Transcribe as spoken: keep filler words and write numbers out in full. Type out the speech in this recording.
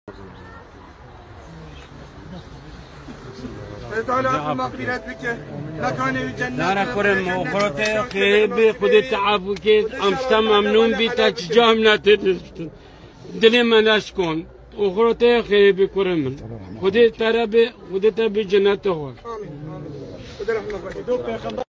تعالى عفو مغفرة بك مكان الجنة دارا كرم وخرطة خيب خدي تعب وكيد أمشتا ممنون بيتا تجام نتدشتن دلي مناشكون وخرطة خيب كرم خدي ترى خدي تبي جنته. آمين آمين.